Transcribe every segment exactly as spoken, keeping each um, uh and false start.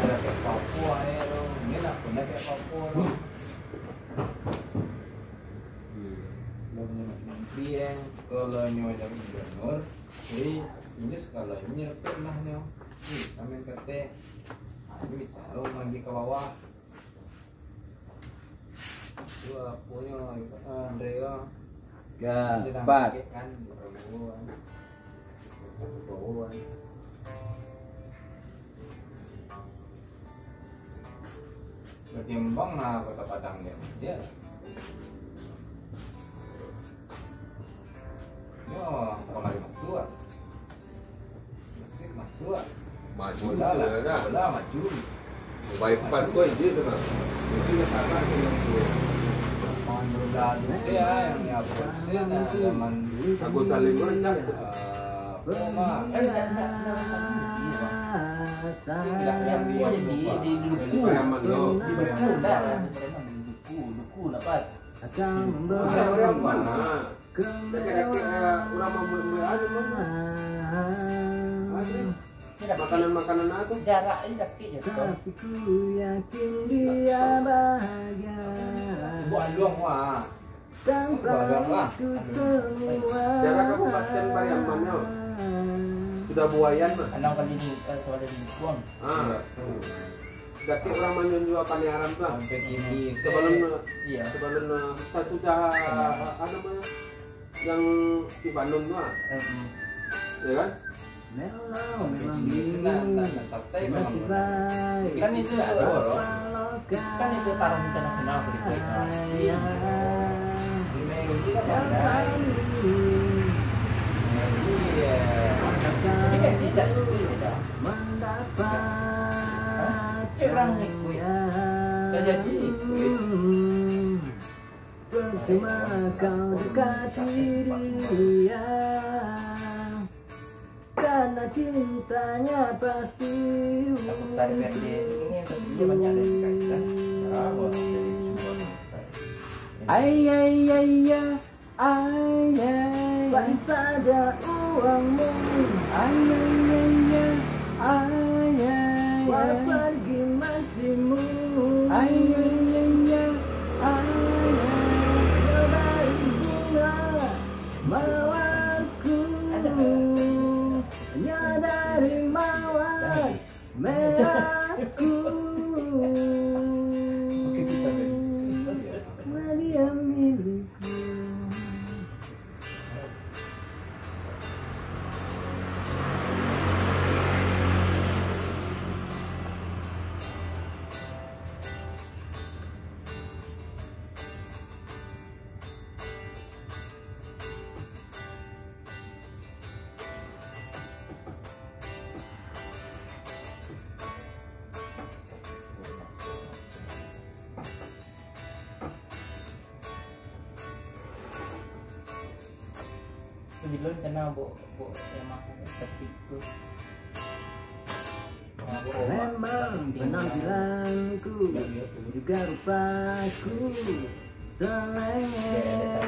kayak Papua ya lo, ini lah punya kayak Papua lo. Lo menteri yang kalau ini ada gubernur, jadi ini skalanya pernah nih, nih kami kata, ini bicara lagi ke bawah. Dua punya Andrea, ya empat. Kan bawaan, bawaan. Ketimbang lah kota Padang dia, dia. Yo, kemarin maksud, masih maksud. Maju Bola lah, sudah. bola maju. Bypass kau ini tu kan. Mesti ke sana yang tu. Lalu saya yang nyapa saya dah zaman Aku saling berencana. Poma, eh tidak yang dia di di Di Pariaman tu. di Duku dah, di Duku, Duku lepas. Orang-orang mana? Dekat-dekat orang mau ada mana? Makanan-makanan aku Jarak ini dekat je. Tapi ku yakin dia bahagia. Buat luang wah. Tanpa itu semua. Jarak Kabupaten Pariaman ya. Sudah buayan mah. Enam kali ni soal di Buang. Ah. Dekat orang menjual paniaran tu. Sampai kini Sebelum iya. sebelum saya sudah apa namanya yang di Bandung tu ah. Ya kan? Memang memang Ini senang dan selesai memang. masih baik. Kan itu ada orang. Kan itu tarung internasional begitu. Iya. Email juga ada. Iya. Ini kan tidak tidak. Mendapat Curang ikut. Tak jadi. Percuma kau dekati dia, karena cintanya pasti. Tarik dia ini dia banyak dari kaitan. Ay ay ay ay ay ay, bagi saja uangmu. Ay ay ay ay ay ay, walau pergi masihmu. Ay ay ay ay ay ay, dari bunga mawarku, hanya dari mawar merahku. Dia milikku. Sebelum kena bu bu memang seperti itu. Memang penampilanku juga rupaku selengah.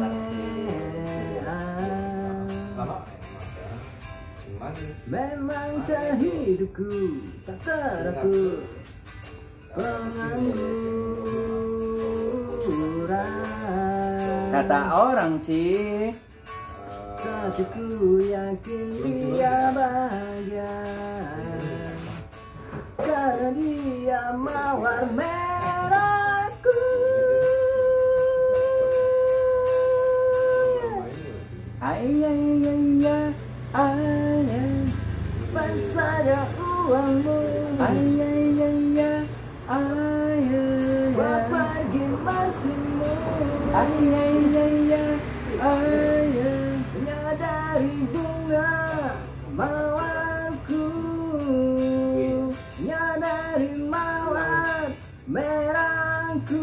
Memang cara hidupku tak teratur pengangguran. Kata orang sih. Tapi ku yakin dia bahagia, karena dia mawar merahku. Ay ay ay ay ay, bagi saja uangmu. Ay ay ay ay ay, walau pergi masihmu. Ay ay ay ay ay, dari bunga mawarku, hanya dari mawar merahku.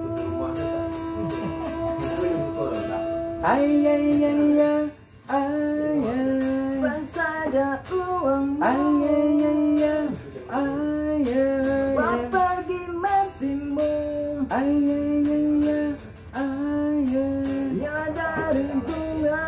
Ay ay ay ay ay, simpan saja uangmu. Ay ay ay ay ay, walau pergi masihmu. Ay ay ay ay ay, hanya dari bunga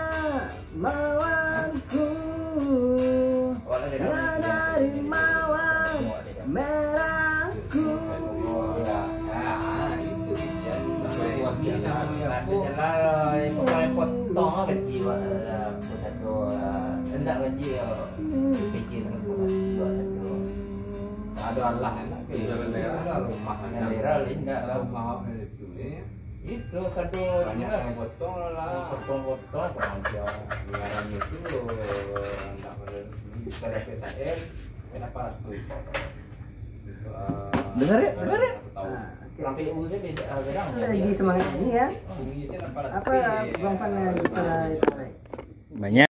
mawarku, hanya dari mawar merahku. saudaraku. Ya, nah itu bijian sampai Wakil sama sama ya. aku lah, kalau potong lah gaji buat satu, hendak gaji P J dengan buat satu. Ada Allah lah, Jalan daerah. ada rumah, Yang daerah lain enggak lah. rumah itu ya. Itu satu Banyak yang potong lah. potong-potong sama dia. Penyiaran itu enggak bisa dapat saya kenapa tuh? Dengar ya, dengar ya. Tahu. Nah, oke. Sampai U nya beda berang. Lagi semangat ini ya. Bumi saya dapat Apa Bang Fana gitu lah itu. Banyak.